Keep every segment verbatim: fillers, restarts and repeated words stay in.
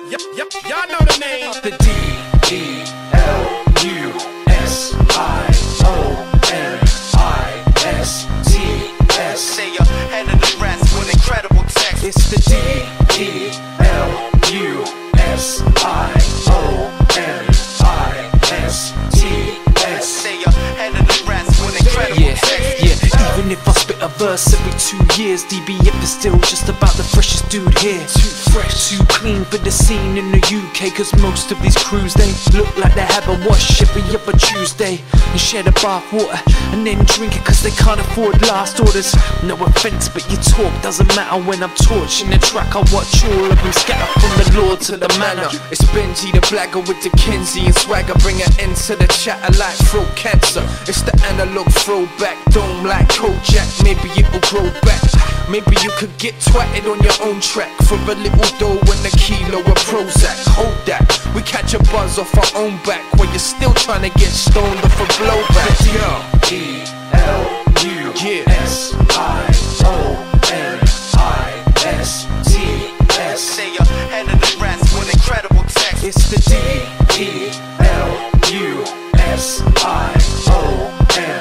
Yep, yep, y'all know the name. The D E L U S I O N I S T S. Say you're head of the rest with incredible text. It's the D E L U S I O N I S T S. Say you're head of the rest with incredible Yeah, text. yeah. Even if I spit a verse every two years, D B F is still just about the freshest dude here. Too fresh, too clean for the scene in the U K. Cause most of these crews, they look like they have a wash every other Tuesday and share the bath water and then drink it cause they can't afford last orders. No offense, but your talk doesn't matter when I'm torching the track. I watch all of them scatter from the lord to the manor. It's Benji the blagger with the Kenzie and swagger. Bring an end to the chatter like throat cancer. It's the analog throwback, dome like Kojak. Maybe it will grow back. Maybe you could get twatted on your own track for a little dough and a kilo of Prozac. Hold that, we catch a buzz off our own back while you're still trying to get stoned off a blowback. D E L U S I O N I S T S. Say you're head of the rest with incredible text. It's the D E L U S I O N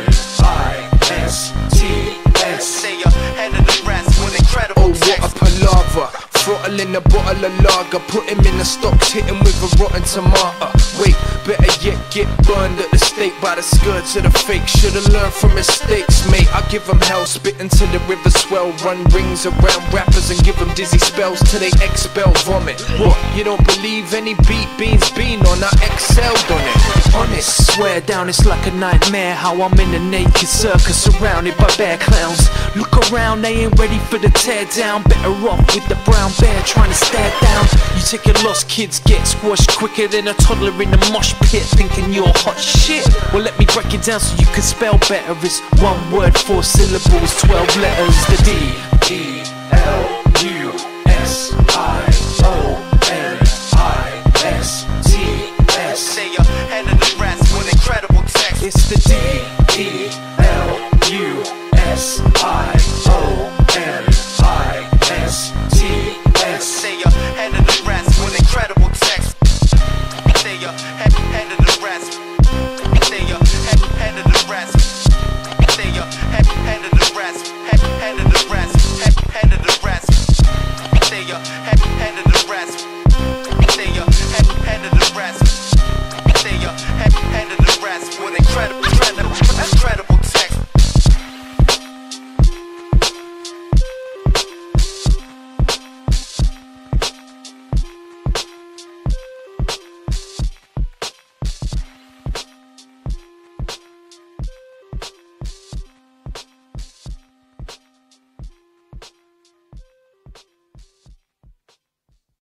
I S T S. Say you're head of the rest with incredible Oh, text. what a palaver. Throttling a bottle of lager, put him in the stocks, hit him with a rotten tomato. Wait, better yet get burned at the stake by the skirts of the fake. Should've learned from mistakes, mate. I give them hell, spit into the river swell. Run rings around rappers and give them dizzy spells till they expel vomit. What, you don't believe any beat beans been on? I excelled on it. Honest, swear down it's like a nightmare how I'm in a naked circus surrounded by bear clowns. Look around, they ain't ready for the tear down. Better off with the brown bear trying to stare down. You take a loss, kids get squashed quicker than a toddler in a mosh pit thinking you're hot shit. Well, let me break it down so you can spell better. It's one word, four syllables, twelve letters. The D E L U S I O N I S T S. Say you're head of the rest with incredible text. It's the D E L U S I O N